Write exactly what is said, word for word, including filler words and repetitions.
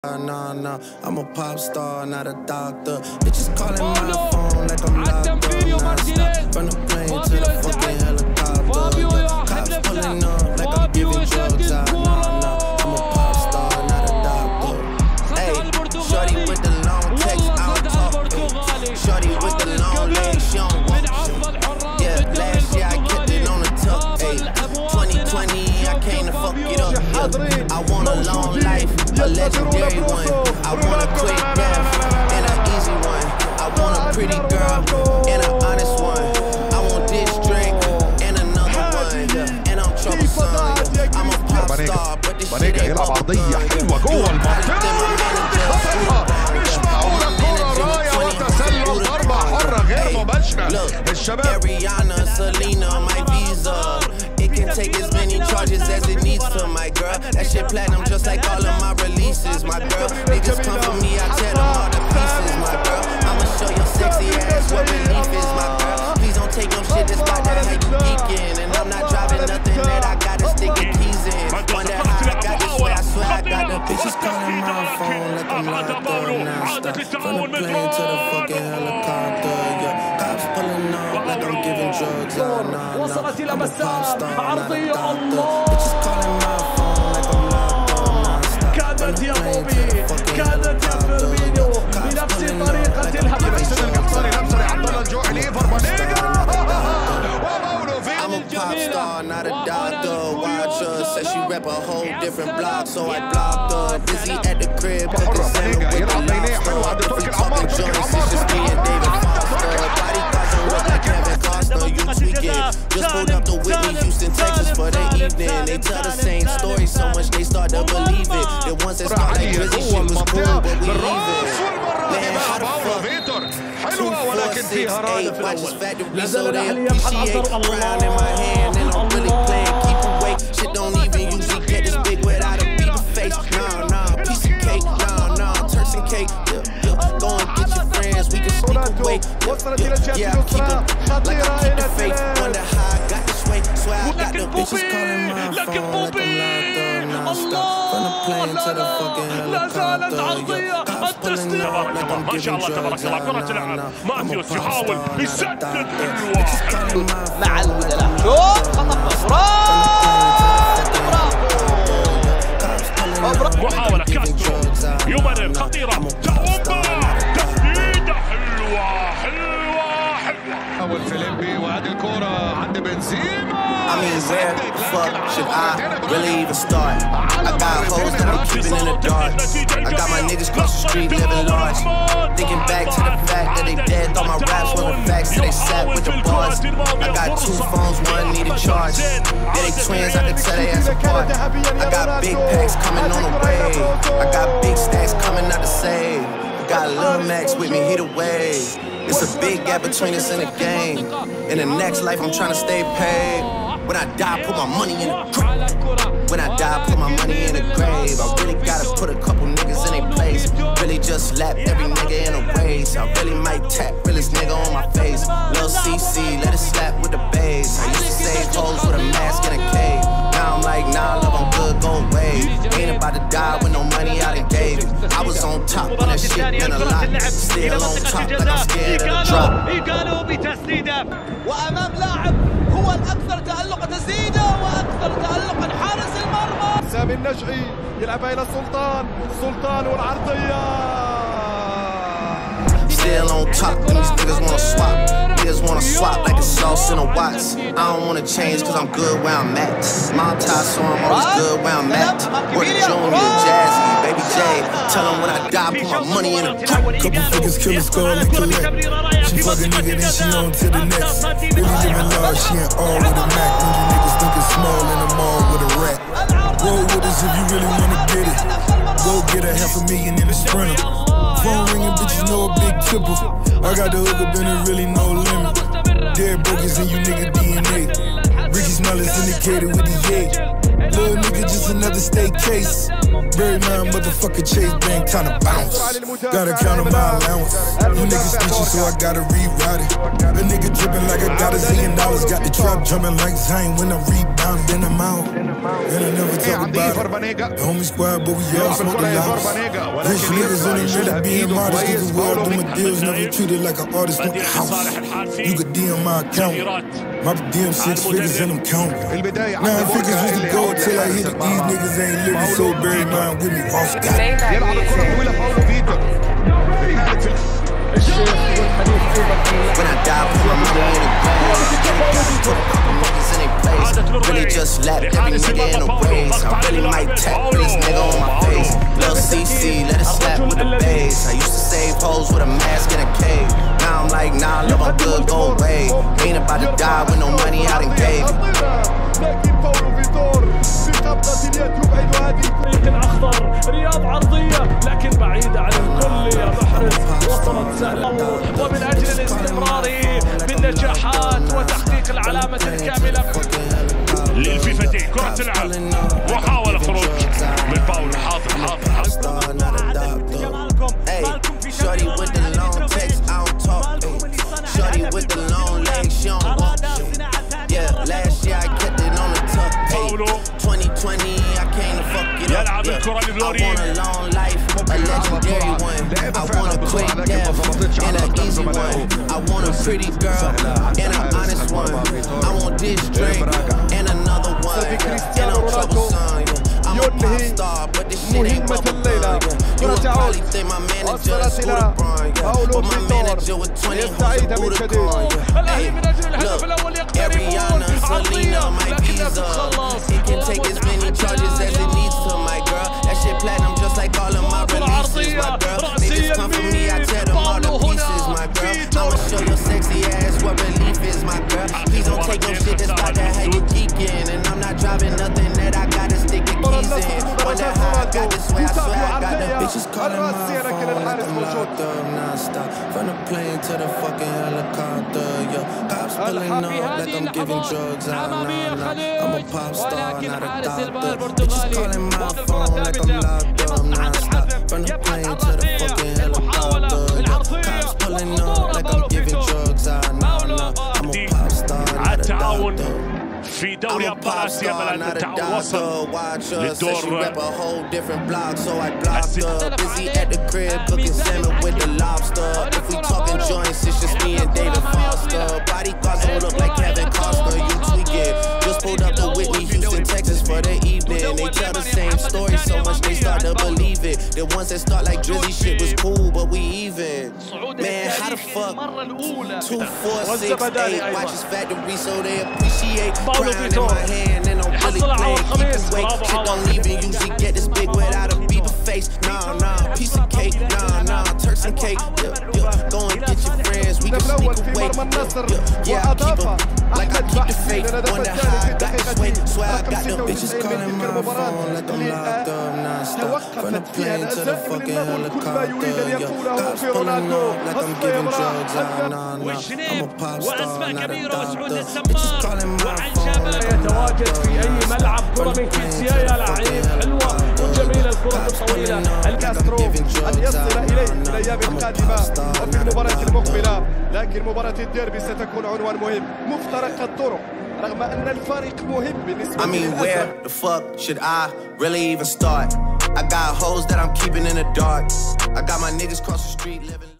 Nah, nah, I'm a pop star, not a doctor. Bitches calling my phone like I'm locked up. Non-stop, from the plane to the fucking helicopter. Yeah, cops pulling up like I'm giving drugs out. Nah, nah, I'm a pop star, not a doctor. Hey, shorty with the long text, I don't talk. Hey, shorty with the long legs, she don't walk. Yeah, last year I kept it on the tuck. Hey, twenty twenty, I came to fuck it up. Yeah, I want a long life, a legendary one. I want a quick death and an easy one. I want a pretty girl and an honest one. I want this drink and another one. And I'm troublesome. I'm a pop star, but this shit ain't يلعب عرضية حلوة جوه المنطقة. مش معقولة كرة راية وتسلل ضربة حرة غير مباشرة. الشباب Ariana, Selena, my visa. It can take as many charges as it needs to, my girl. That shit platinum just like all of my releases, my girl. Niggas come for me, I tear them all to pieces, my girl. I'ma show your sexy ass what relief is, my girl. Please don't take no shit that's about that how you geeking. And I'm not driving nothing that I gotta stick the keys in. Wonder how I got this way, I swear I got the bitches calling my phone like I'm locked up non-stop. From the plane to the fucking helicopter, yeah. Cops pulling up like I'm giving drugs out, nah, nah. وصلت إلى I'm a pop مسام star, not a عرضية doctor. الله. Bitches calling my phone like I'm locked up non-stop. كانت يا بوبي، كانت يا فيرمينيو بنفس طريقة الهجمة. القحطاني لمسة عبد الله الجوهري فرمانيجا. I'm a pop star, not a doctor. Watch her, said she rep a whole different block, so I blocked her. Busy at the crib, cooking salmon with the lobster. If we talking joints, it's just me and David Foster. Body crossing look like Kevin Costner, you tweaking. Just pulled up to Whitney, Houston, Texas for the evening. They tell the same story so much they start to believe it. The ones that start like Drizzy shit was cool, but we leave it. Man, how the fuck? حلوة ولكن فيها رادة في الأول. So they appreciate a crown in my hand and I'm really playing keep awake. Shit don't even usually get this big without a beating face. Nah, nah, piece of cake. Nah, nah, Turks and cake. Yeah, yeah. Go and get your friends, we can sneak away. Yeah, yeah, yeah, keep it like I keep the faith. Wonder how I got this way. Swear I got the bitches calling my phone like I'm locked up non-stop. From the plane to the fucking helicopter. Yeah, cops pulling up like I'm giving drugs out. Nah, nah, ماتيوس يحاول يسدد مع البدلاء شوط خطف برافو محاولة كاسترو يمرر خطيرة تأوبا تسديدة حلوة حلوة حلوة. أول فيليبي وهذه الكرة عند بنزيما. I mean, where the fuck should I really even start? I got hoes that I'm keeping in the dark. I got my niggas cross the street living large. Thinking back to the fact that they dead, thought my raps were the facts, so they sat with the bars. I got two phones, one needed charge. Yeah, they twins, I can tell they ass apart. I got big packs coming on the way. I got big stacks coming out to save. I got Lil Max with me, he the wave. It's a big gap between us and the game. In the next life, I'm trying to stay paid. When I die, put my money in the grave. When I die, put my money in the grave. I really gotta put a couple niggas in their place. Really just lap every nigga in a race. I really might tap realest nigga on my face. Lil C C, let it slap with the bass. I used to save hoes with a mask in a cave. Now I'm like, nah, love, I'm good, go away. Ain't about to die with no money I done gave. I was on top when that shit been a lot. Still on top like I'm scared of the drop. إيجالو بتسديدة وأمام لاعب هو الأكثر تألقا تسديدة وأكثر تألقا حارس المرمى. سامي النجعي يلعبها إلى سلطان، سلطان والعرضية. Still on top, and these niggas wanna swap. Niggas wanna swap like a sauce in a watts. I don't wanna change cause I'm good where I'm at. My tie, so I'm always good where I'm at. Word to Junior, Jazzy, Baby J. Tell them when I die, put my money in a couple figures, kill a skull and collect. She fuck a nigga, then she on to the next. Really living large, she ain't all with a Mac. When you niggas thinking small in the mall with a rat. Roll with us if you really wanna get it. Go get a half a million in a sprinter. Phone ringing, bitches know a big tipple. I got the hook up and it really no limit. Dead bogus in you nigga D N A. Ricky Smell is indicated with the yay. Little nigga just another state case. Very man, motherfucker Chase Bank tryna bounce. Gotta count on my allowance. You niggas snitching, so I gotta rewrite it. A nigga dripping like I got a zillion dollars. Got the trap jumping like Zayn when I rebound, then I'm out. And I never talk about it. The homie squad, but we all smoke the loudest. Rich niggas only really being modest. Cause the world do my deals, never treated like an artist in the house. You could D M my account. My D M six figures and I'm counting. Nine figures was the goal till I hit it. These niggas ain't living, so bury mine with me. Ross got it. يلعب الكرة طويلة باولو فيتور. When I die, put my money in the grave. Put a couple niggas in their place. Really just lapped every nigga in a race. I really might tap this nigga on my face. Lil C C, let it slap with the bass. I used to save hoes with a mask in a cave. Now I'm like, nah, love, I'm good, go away. Ain't about to die with no money I done gave. لكن باولو فيتور بقبضة اليد يبعد هذه الأخضر. رياض عرضية لكن بعيدة عن الكل يا محرز. وصلت سهلة ومن أجل الاستمرار بالنجاحات وتحقيق العلامة الكاملة للفيفتين. كرة تلعب وحاول خروج من باولو. حاضر حاضر حاضر. Shorty with the long text, I don't talk. Shorty with the long legs, she don't walk. Yeah, last year I kept it on the tuck. twenty twenty, I came to fuck it up. Yeah. I want a long life, a legendary one. I want a quick death and an easy one. I want a pretty girl and an honest one. I want this drink and another one. And I'm troublesome. I'm a pop star, but this shit ain't bubblegum. You would probably think my manager is Scooter Braun, but my manager with twenty hoes of Budokan. Hey, look, Ariana, Selena, my visa. He can take as many charges as it needs to, my girl. That shit platinum just like all of my releases, my girl. Niggas come for me, I tear them all to pieces, my girl. I'ma show your sexy ass what relief is, my girl. Please don't take no shit that's about to have you geeking. And I'm not driving nothing that I gotta stick the keys in. Wonder how I got this way, I swear I got the bitches calling my phone like I'm locked up non-stop. From the plane to the fucking helicopter, yo. Cops pulling up like I'm giving drugs out, nah, nah. I'm a pop star, not a doctor. Bitches calling my phone like I'm locked up non-stop. From the plane to the fucking helicopter, yo. Cops pulling up like I'm giving drugs out, nah, nah. I'm a pop star, not a doctor. في دوري ابطال اسيا بلد التعاون وصل للدور Just pulled up to Whitney, Houston, Texas for the evening. They tell the same story so much they start to believe it. The ones that start like Drizzy shit was cool, but we even. Man, how the fuck? Two, four, six, eight. Watch his factory so they appreciate. Crown in my hand and I'm really playing. Keep it weight. Shit don't even usually get this big without a beaver face. Nah, nah, piece of cake. Nah, nah, Turks and cake. Yeah, yeah. Go and get your friends. We can sneak away. Yeah, yeah, I keep them. Like I keep the faith. Wonder how I got this way. Swear I got them bitches calling my phone like I'm locked up non-stop. From the plane to the fucking helicopter, yo. Cops pulling up like I'm giving drugs out, nah, nah. I'm a pop star, not a doctor. Bitches calling my phone like I'm يتواجد في أي ملعب كرة من كيسيايا لعيب حلوة وجميلة الكرة الطويلة. الكاسترو أن يصل إليه في الأيام القادمة وفي المباراة المقبلة. لكن مباراة الديربي ستكون عنوان مهم مفترق الطرق رغم أن الفريق مهم بالنسبة I mean, where the fuck should I really even start? I got hoes that I'm keeping in the dark. I got my niggas cross the street living